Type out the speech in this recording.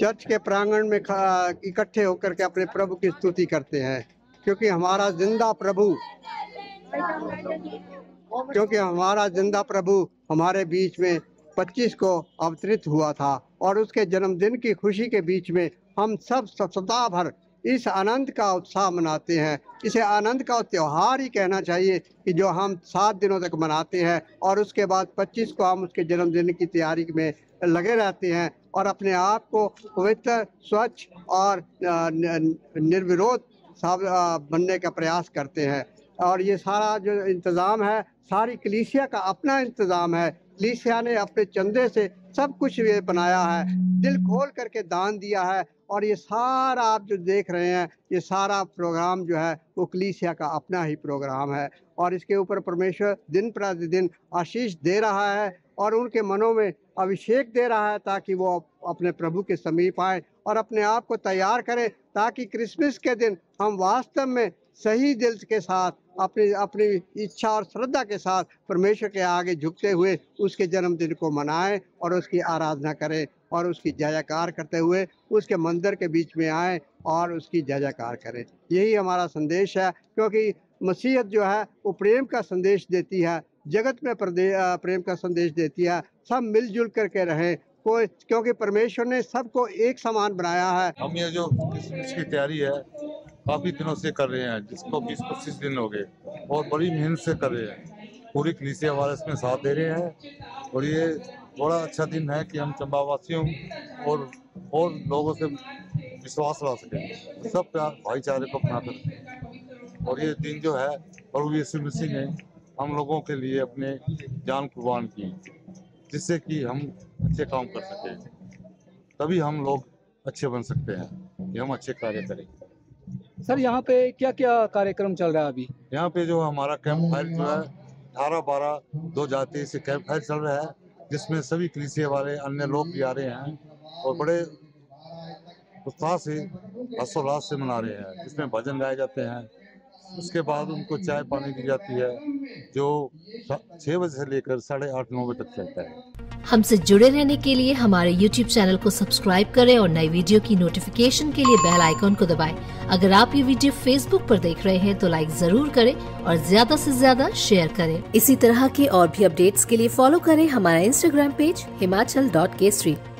Church के प्रांगण में इकट्ठे होकर के अपने प्रभु की स्तुति करते हैं, क्योंकि हमारा जिंदा प्रभु हमारे बीच में 25 को अवतरित हुआ था, और उसके जन्मदिन की खुशी के बीच में हम सब सदा भर इस आनंद का उत्साह मनाते हैं। इसे आनंद का त्यौहार ही कहना चाहिए कि जो हम 7 दिनों तक मनाते हैं, और उसके बाद 25 को हम उसके जन्मदिन की तैयारी में लगे रहते हैं और अपने आप को पवित्र, स्वच्छ और निर्विरोध बनने का प्रयास करते हैं। और ये सारा जो इंतज़ाम है, सारी कलीसिया का अपना इंतज़ाम है। कलीसिया ने अपने चंदे से सब कुछ ये बनाया है, दिल खोल करके दान दिया है, और ये सारा आप जो देख रहे हैं, ये सारा प्रोग्राम जो है वो कलीसिया का अपना ही प्रोग्राम है। और इसके ऊपर परमेश्वर दिन प्रतिदिन आशीष दे रहा है और उनके मनों में अभिषेक दे रहा है, ताकि वो अपने प्रभु के समीप आए और अपने आप को तैयार करें, ताकि क्रिसमस के दिन हम वास्तव में सही दिल के साथ अपनी इच्छा और श्रद्धा के साथ परमेश्वर के आगे झुकते हुए उसके जन्मदिन को मनाएं और उसकी आराधना करें और उसकी जय जयकार करते हुए उसके मंदिर के बीच में आएं और उसकी जय जयकार करें। यही हमारा संदेश है, क्योंकि मसीहत जो है वो प्रेम का संदेश देती है, जगत में प्रेम का संदेश देती है। सब मिलजुल करके रहें, क्योंकि परमेश्वर ने सबको एक समान बनाया है। हम ये जो क्रिसमस की तैयारी है काफी दिनों से कर रहे हैं, जिसको 20-25 दिन हो गए, और बड़ी मेहनत से कर रहे हैं। पूरी कलीसिया वाले इसमें साथ दे रहे हैं, और ये बड़ा अच्छा दिन है कि हम चंबावासियों और लोगों से विश्वास ला सकें, सब प्यार भाईचारे को अपना कर। और ये दिन जो है प्रभु यीशु मसीह ने हम लोगों के लिए अपने जान कुर्बान की, जिससे कि हम अच्छे काम कर सकें, तभी हम लोग अच्छे बन सकते हैं कि हम अच्छे कार्य करें। सर, यहाँ पे क्या क्या कार्यक्रम चल रहा है अभी? यहाँ पे जो हमारा कैंप फायर जो है 18-12 जाति से कैंप फायर चल रहा है, जिसमें सभी कलीसिया वाले अन्य लोग भी आ रहे हैं और बड़े उत्साह से हर्षोल्लास से मना रहे हैं, जिसमें भजन गाए जाते हैं। उसके बाद उनको चाय पानी दी जाती है, जो 6 बजे से लेकर 8:30-9 बजे तक चलता है। हमसे जुड़े रहने के लिए हमारे YouTube चैनल को सब्सक्राइब करें और नई वीडियो की नोटिफिकेशन के लिए बेल आइकॉन को दबाएं। अगर आप ये वीडियो Facebook पर देख रहे हैं तो लाइक जरूर करें और ज्यादा से ज्यादा शेयर करें। इसी तरह के और भी अपडेट्स के लिए फॉलो करें हमारा Instagram पेज himachal.kesri।